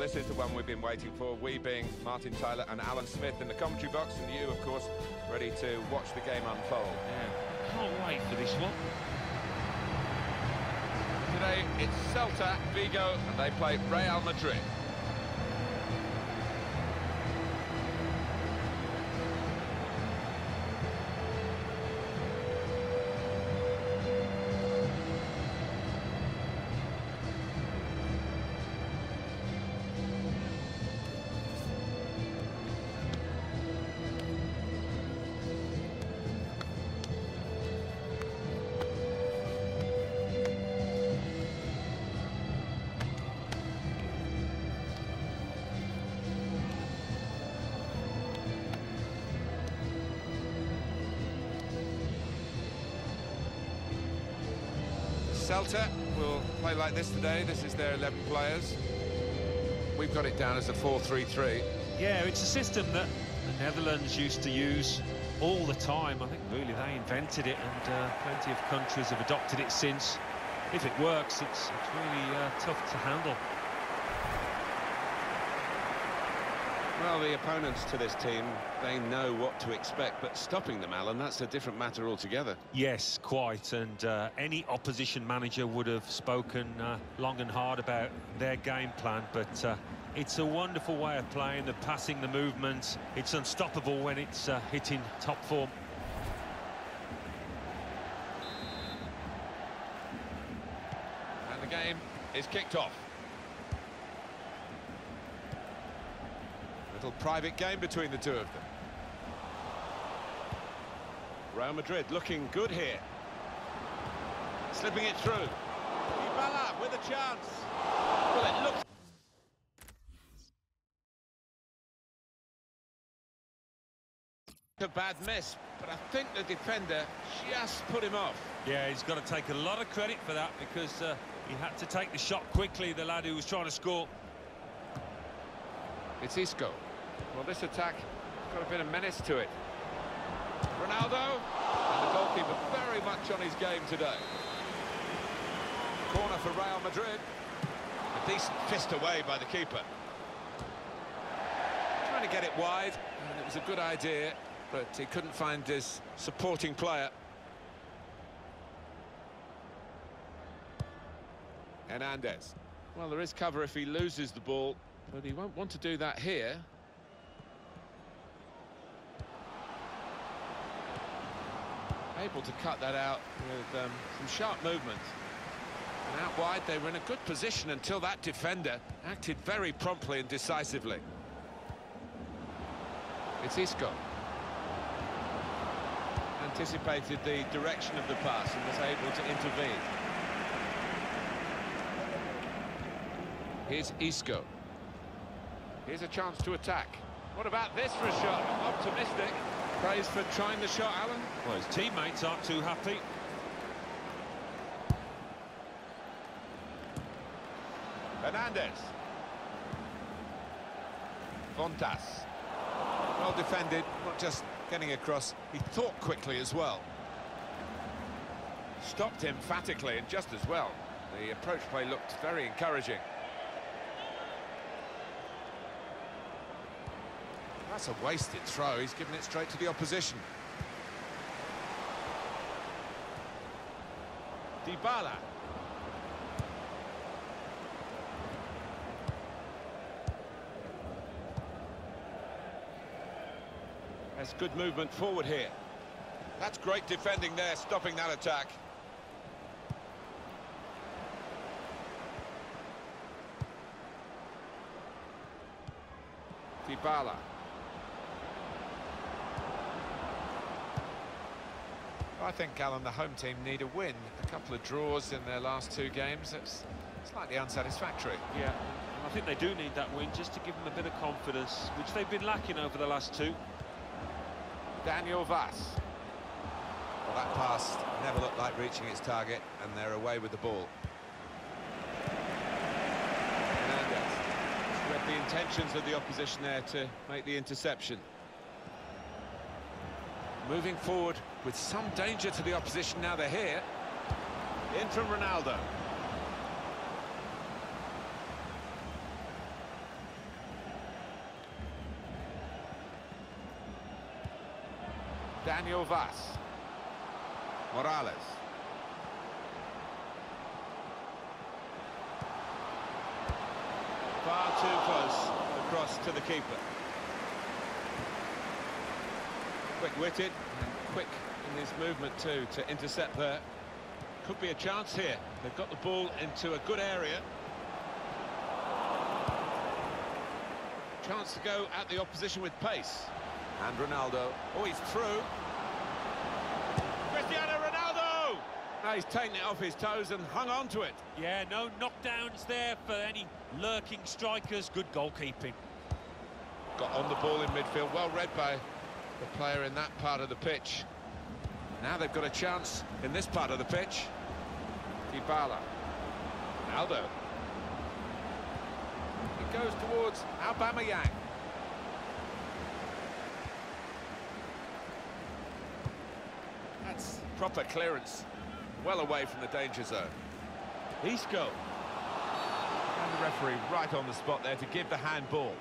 this is the one we've been waiting for, we being Martin Tyler and Alan Smith in the commentary box, and you, of course, ready to watch the game unfold. Yeah, can't wait for this one. Today, it's Celta Vigo, and they play Real Madrid. Celta will play like this today. This is their 11 players. We've got it down as a 4-3-3. Yeah, it's a system that the Netherlands used to use all the time. I think really they invented it, and plenty of countries have adopted it since. If it works, it's really tough to handle. Well, the opponents to this team, they know what to expect, but stopping them, Alan, that's a different matter altogether. Yes, quite, and any opposition manager would have spoken long and hard about their game plan, but it's a wonderful way of playing, the passing, the movement. It's unstoppable when it's hitting top form. And the game is kicked off. Little private game between the two of them. Real Madrid looking good here. Slipping it through. Dybala with a chance. Well, it looks... a bad miss, but I think the defender just put him off. Yeah, he's got to take a lot of credit for that, because he had to take the shot quickly, the lad who was trying to score. It's Isco. Well, this attack has got a bit of menace to it. Ronaldo, and the goalkeeper very much on his game today. Corner for Real Madrid. A decent fist away by the keeper. Trying to get it wide, and it was a good idea, but he couldn't find his supporting player. Hernandez. Well, there is cover if he loses the ball, but he won't want to do that here. Able to cut that out with some sharp movement. And out wide, they were in a good position until that defender acted very promptly and decisively. It's Isco. Anticipated the direction of the pass and was able to intervene. Here's Isco. Here's a chance to attack. What about this for a shot? Optimistic. Praise for trying the shot, Alan. Well, his teammates aren't too happy. Hernandez. Fontas. Well defended, not just getting across, he thought quickly as well. Stopped emphatically and just as well. The approach play looked very encouraging. That's a wasted throw, he's given it straight to the opposition. Dybala. That's good movement forward here. That's great defending there, stopping that attack. Dybala. I think, Alan, the home team need a win. A couple of draws in their last two games. It's slightly unsatisfactory. Yeah, I think they do need that win just to give them a bit of confidence, which they've been lacking over the last two. Daniel Vaz. Well, that pass never looked like reaching its target, and they're away with the ball. Hernandez. Read the intentions of the opposition there to make the interception. Moving forward with some danger to the opposition now they're here. In from Ronaldo. Daniel Vaz. Morales. Far too close across to the keeper. Quick-witted and quick in his movement too to intercept there. Could be a chance here. They've got the ball into a good area. Chance to go at the opposition with pace. And Ronaldo. Oh, he's through. Cristiano Ronaldo! Now he's taken it off his toes and hung on to it. Yeah, no knockdowns there for any lurking strikers. Good goalkeeping. Got on the ball in midfield. Well read by the player in that part of the pitch. Now they've got a chance in this part of the pitch. Dybala. Ronaldo. He goes towards Aubameyang. That's proper clearance. Well away from the danger zone. Isco. And the referee right on the spot there to give the handball.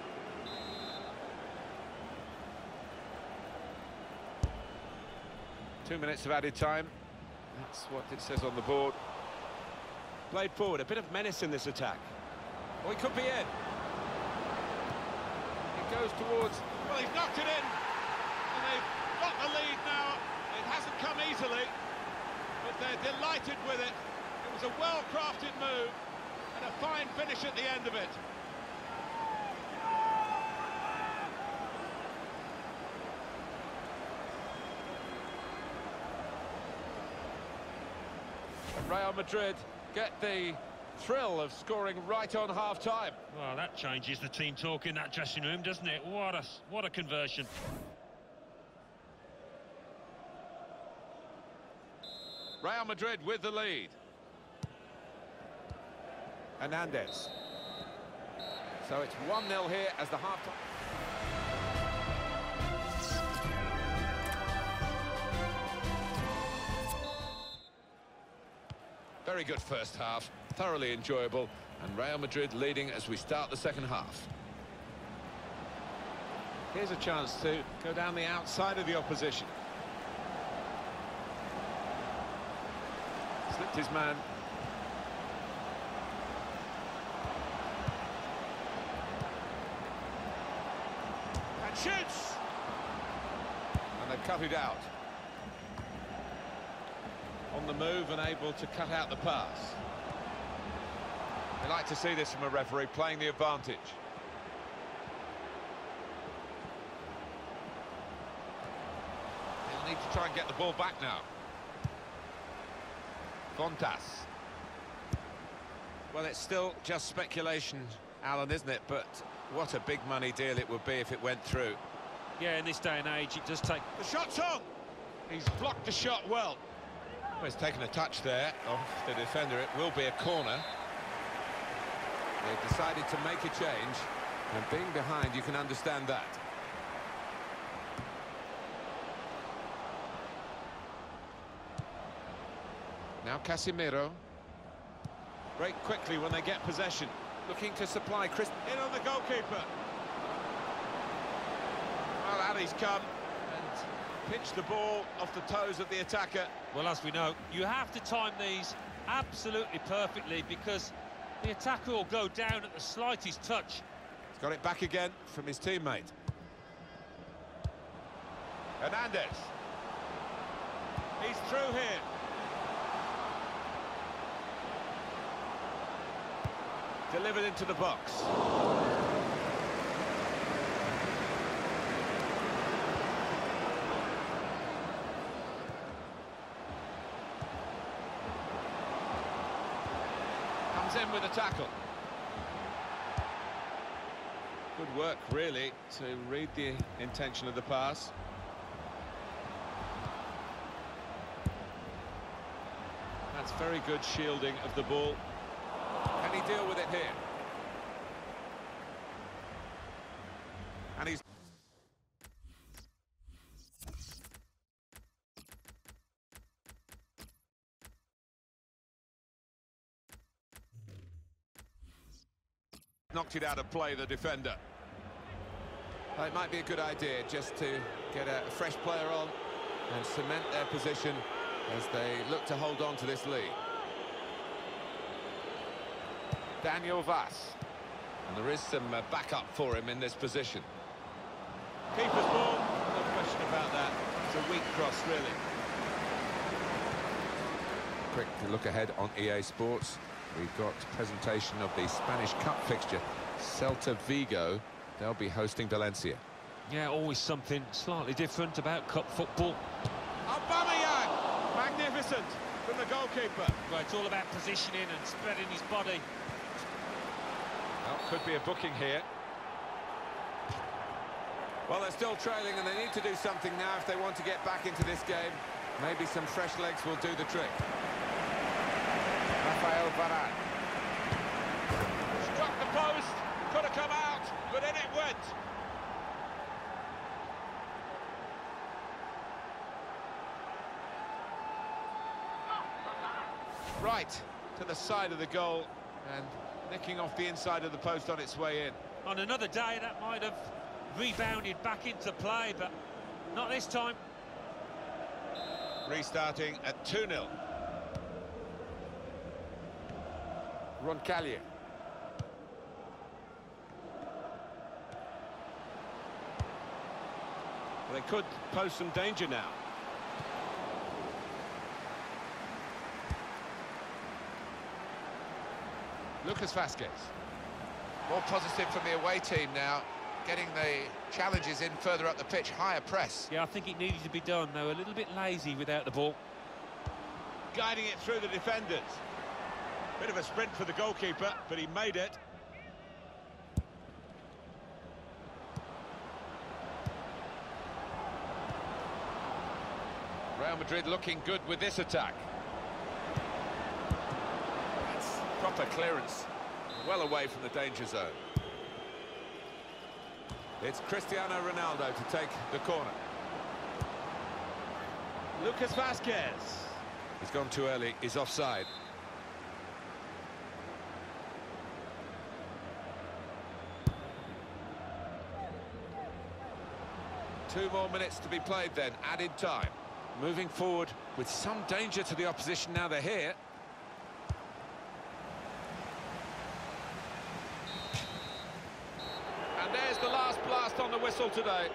Two minutes of added time. That's what it says on the board. Played forward, a bit of menace in this attack. Oh, he could be in. He goes towards... Well, he's knocked it in. And they've got the lead now. It hasn't come easily, but they're delighted with it. It was a well-crafted move and a fine finish at the end of it. Real Madrid get the thrill of scoring right on half-time. Well, that changes the team talk in that dressing room, doesn't it? What a conversion. Real Madrid with the lead. Hernandez. So it's 1-0 here as the half-time. Very good first half, thoroughly enjoyable, and Real Madrid leading as we start the second half. Here's a chance to go down the outside of the opposition. Slipped his man. And shoots! And they've cut it out. On the move and able to cut out the pass. They like to see this from a referee, playing the advantage. They'll need to try and get the ball back now. Fontas. Well, it's still just speculation, Alan, isn't it? But what a big money deal it would be if it went through. Yeah, in this day and age, it does take... The shot's on! He's blocked the shot well. Well, he's taken a touch there off the defender. It will be a corner. They've decided to make a change, and being behind, you can understand that. Now Casemiro. Break quickly when they get possession. Looking to supply Chris in on the goalkeeper. Well, out he's come. Pinch the ball off the toes of the attacker. Well, as we know, you have to time these absolutely perfectly because the attacker will go down at the slightest touch. He's got it back again from his teammate. Hernandez. He's through here. Delivered into the box. In with a tackle. Good work, really, to read the intention of the pass. That's very good shielding of the ball. Can he deal with it here? And he's... knocked it out of play, the defender. Well, it might be a good idea just to get a fresh player on and cement their position as they look to hold on to this lead. Daniel Vaz. And there is some backup for him in this position. Keeper's ball, no question about that. It's a weak cross, really. Quick look ahead on EA Sports. We've got presentation of the Spanish Cup fixture. Celta Vigo, they'll be hosting Valencia. Yeah, always something slightly different about cup football. Aubameyang, magnificent from the goalkeeper. Well, it's all about positioning and spreading his body. Well, could be a booking here. Well, they're still trailing and they need to do something now if they want to get back into this game. Maybe some fresh legs will do the trick. Rafael Varane. Struck the post, could have come out, but in it went. Right to the side of the goal and nicking off the inside of the post on its way in. On another day, that might have rebounded back into play, but not this time. Restarting at 2-0. Roncallier. They could pose some danger now. Lucas Vázquez. More positive from the away team now, getting the challenges in further up the pitch, higher press. Yeah, I think it needed to be done. They were a little bit lazy without the ball. Guiding it through the defenders. Bit of a sprint for the goalkeeper, but he made it. Real Madrid looking good with this attack. That's proper clearance, well away from the danger zone. It's Cristiano Ronaldo to take the corner. Lucas Vázquez. He's gone too early, he's offside. Two more minutes to be played then, added time. Moving forward with some danger to the opposition now they're here. And there's the last blast on the whistle today.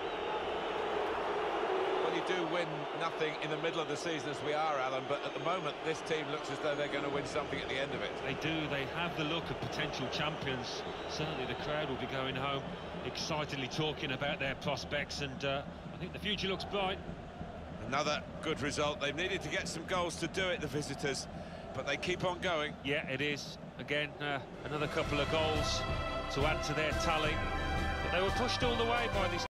Well, you do win nothing in the middle of the season as we are, Alan, but at the moment this team looks as though they're going to win something at the end of it. They do. They have the look of potential champions. Certainly the crowd will be going home excitedly talking about their prospects, and I think the future looks bright. Another good result. They've needed to get some goals to do it, the visitors, but they keep on going. Yeah, it is. Again, another couple of goals to add to their tally. But they were pushed all the way by this